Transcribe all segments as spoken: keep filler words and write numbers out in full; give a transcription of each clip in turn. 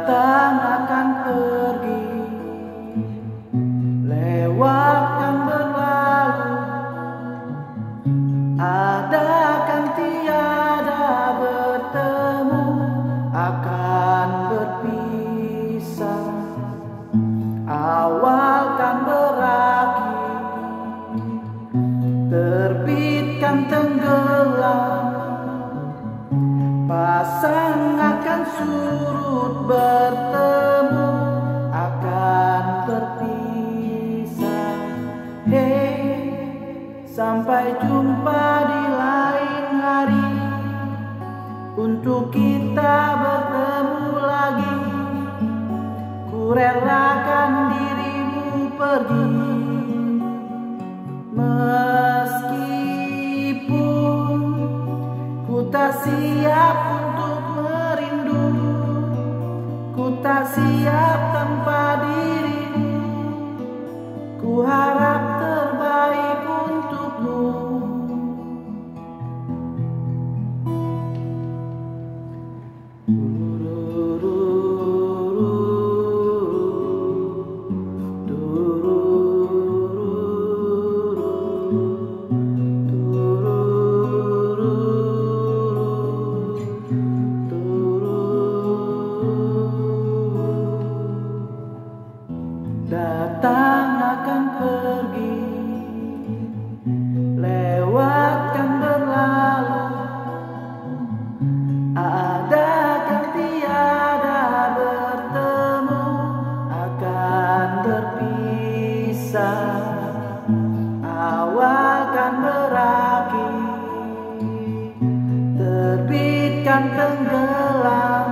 Datang akan pergi, lewat kan berlalu, ada kan tiada bertemu, akan berpisah. Awal kan berakhir, terbit kan tenggelam, pasang akan surut, bertemu akan berpisah. Hei, sampai jumpa di lain hari, untuk kita bertemu lagi. Ku relakan dirimu pergi, meskipun ku tak siap untuk merindu, ku tak siap tanpa dirimu. Ku harap terbaik untukmu. Datang akan pergi, lewat kan berlalu, ada kan tiada bertemu, akan berpisah. Awal kan berakhir, terbit kan tenggelam,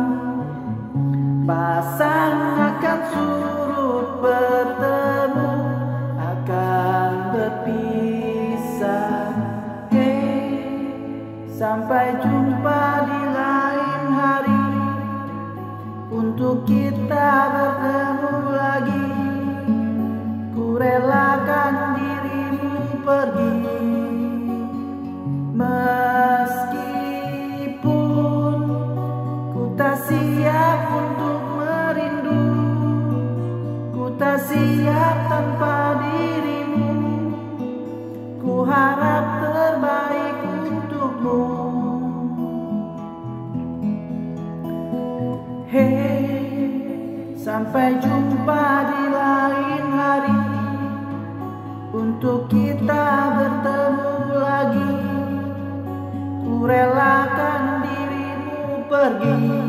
pasang akan surut, bertemu akan berpisah. Hei, sampai jumpa di lain hari, untuk kita bertemu lagi. Ku relakan dirimu pergi, meskipun ku tak siap untuk merindu, ku tak siap tanpa dirimu. Ku harap terbaik untukmu. Hei, sampai jumpa di lain hari, untuk kita bertemu lagi. Ku relakan dirimu pergi,